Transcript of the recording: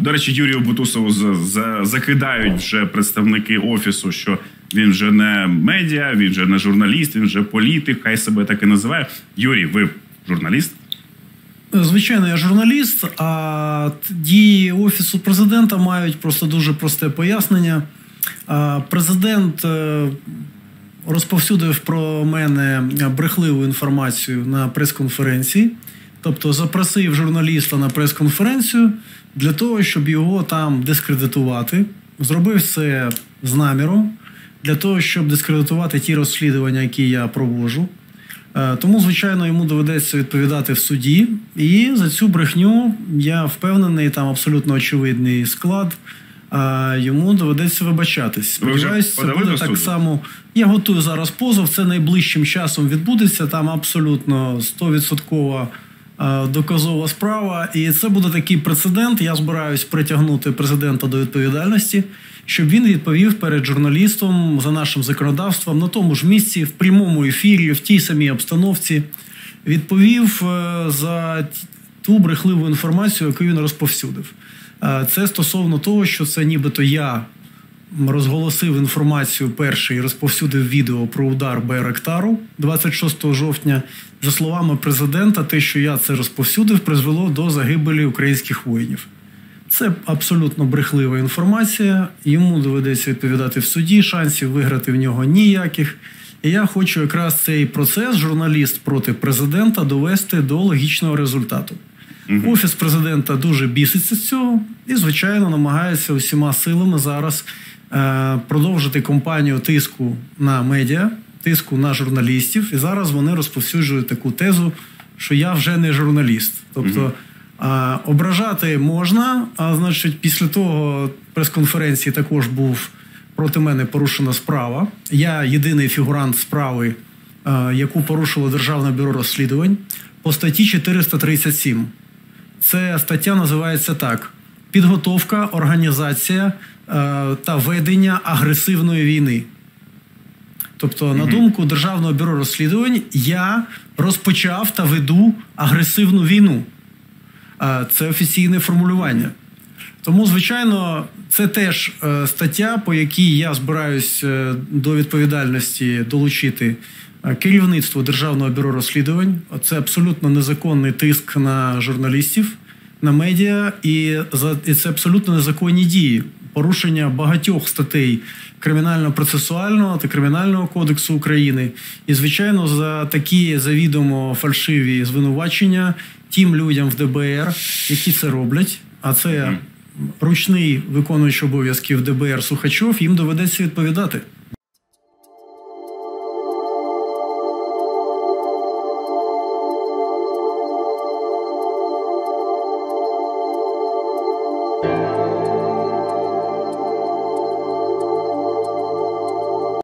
До речі, Юрію Бутусову закидають вже представники Офісу, що він вже не медіа, він вже не журналіст, він вже політик, хай себе так і називає. Юрій, ви журналіст? Звичайно, я журналіст, а дії Офісу президента мають просто дуже просте пояснення. Президент розповсюдив про мене брехливу інформацію на прес-конференції. Тобто запросив журналіста на прес-конференцію для того, щоб його там дискредитувати. Зробив це з наміром, для того, щоб дискредитувати ті розслідування, які я проводжу. Тому, звичайно, йому доведеться відповідати в суді. І за цю брехню, я впевнений, там абсолютно очевидний склад, йому доведеться вибачатись. Сподіваюсь, це буде так само. Я готую зараз позов, це найближчим часом відбудеться, там абсолютно 100% доказова справа. І це буде такий прецедент, я збираюсь притягнути президента до відповідальності, щоб він відповів перед журналістом за нашим законодавством на тому ж місці, в прямому ефірі, в тій самій обстановці, відповів за ту брехливу інформацію, яку він розповсюдив. Це стосовно того, що це нібито я розголосив інформацію перший і розповсюдив відео про удар Байрактару 26 жовтня. За словами президента, те, що я це розповсюдив, призвело до загибелі українських воїнів. Це абсолютно брехлива інформація, йому доведеться відповідати в суді, шансів виграти в нього ніяких. І я хочу якраз цей процес, журналіст проти президента, довести до логічного результату. Офіс президента дуже біситься з цього і, звичайно, намагається усіма силами зараз продовжити кампанію тиску на медіа, тиску на журналістів. І зараз вони розповсюджують таку тезу, що я вже не журналіст. Тобто ображати можна, а значить після того прес-конференції також був проти мене порушена справа. Я єдиний фігурант справи, яку порушило Державне бюро розслідувань по статті 437. Це стаття називається так: підготовка, організація та ведення агресивної війни. Тобто, на думку Державного бюро розслідувань, я розпочав та веду агресивну війну. Це офіційне формулювання. Тому, звичайно, це теж стаття, по якій я збираюсь до відповідальності долучити керівництво Державного бюро розслідувань. Це абсолютно незаконний тиск на журналістів, на медіа, і це абсолютно незаконні дії. Порушення багатьох статей Кримінально-процесуального та Кримінального кодексу України. І, звичайно, за такі завідомо фальшиві звинувачення тим людям в ДБР, які це роблять, а це ручний виконуючий обов'язків ДБР Сухачов, їм доведеться відповідати.